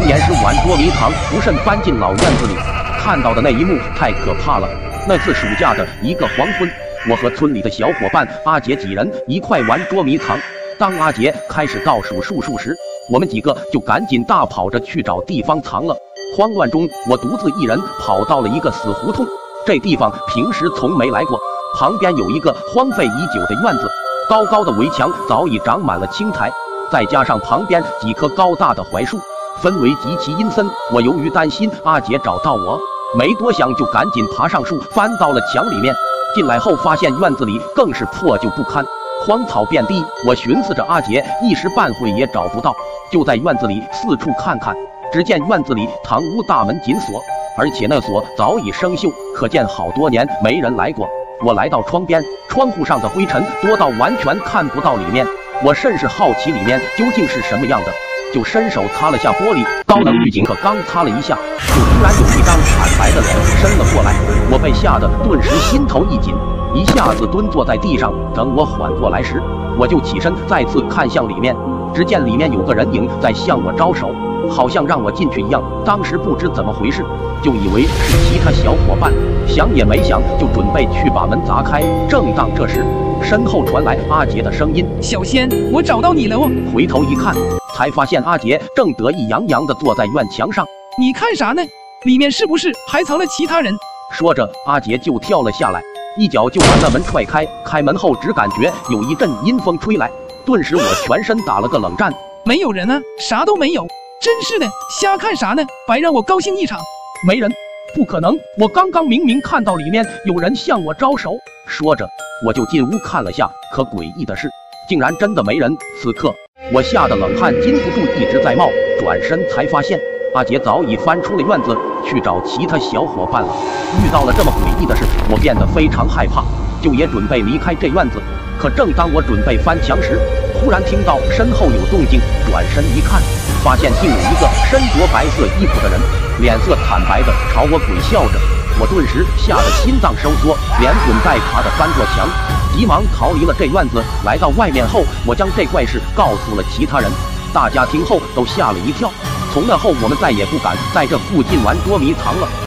年时玩捉迷藏，不慎搬进老院子里，看到的那一幕太可怕了。那次暑假的一个黄昏，我和村里的小伙伴阿杰几人一块玩捉迷藏。当阿杰开始倒数数数时，我们几个就赶紧大跑着去找地方藏了。慌乱中，我独自一人跑到了一个死胡同，这地方平时从没来过。旁边有一个荒废已久的院子，高高的围墙早已长满了青苔，再加上旁边几棵高大的槐树，氛围极其阴森。我由于担心阿杰找到我，没多想就赶紧爬上树，翻到了墙里面。进来后发现院子里更是破旧不堪，荒草遍地。我寻思着阿杰一时半会也找不到，就在院子里四处看看。只见院子里堂屋大门紧锁，而且那锁早已生锈，可见好多年没人来过。我来到窗边，窗户上的灰尘多到完全看不到里面。我甚是好奇里面究竟是什么样的，就伸手擦了下玻璃，高能预警，可刚擦了一下，就突然有一张惨白的脸伸了过来。我被吓得顿时心头一紧，一下子蹲坐在地上。等我缓过来时，我就起身再次看向里面，只见里面有个人影在向我招手，好像让我进去一样。当时不知怎么回事，就以为是其他小伙伴，想也没想就准备去把门砸开。正当这时，身后传来阿杰的声音：“ 小仙，我找到你了哦！” 回头一看，才发现阿杰正得意洋洋地坐在院墙上。 你看啥呢？里面是不是还藏了其他人？ 说着，阿杰就跳了下来，一脚就把那门踹开。开门后只感觉有一阵阴风吹来，顿时我全身打了个冷战。 没有人啊，啥都没有。真是的，瞎看啥呢？白让我高兴一场。 没人？不可能！我刚刚明明看到里面有人向我招手。说着，我就进屋看了下，可诡异的是，竟然真的没人。此刻，我吓得冷汗禁不住一直在冒，转身才发现阿杰早已翻出了院子去找其他小伙伴了。遇到了这么诡异的事，我变得非常害怕，就也准备离开这院子。可正当我准备翻墙时，忽然听到身后有动静，转身一看，发现竟有一个身着白色衣服的人，脸色惨白的朝我鬼笑着。我顿时吓得心脏收缩，连滚带爬的翻过墙，急忙逃离了这院子。来到外面后，我将这怪事告诉了其他人，大家听后都吓了一跳。从那后，我们再也不敢在这附近玩捉迷藏了。